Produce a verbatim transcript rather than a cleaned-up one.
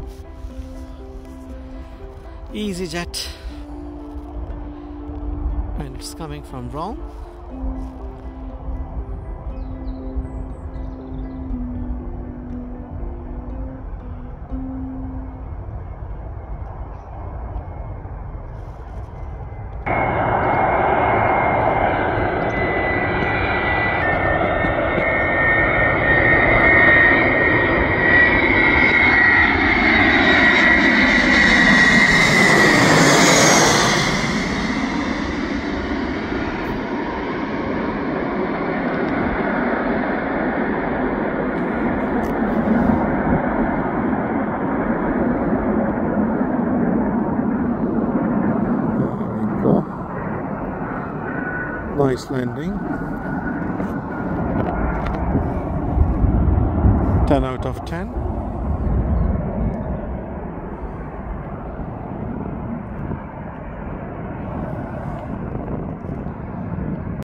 EasyJet, and it's coming from Rome. Nice landing. ten out of ten.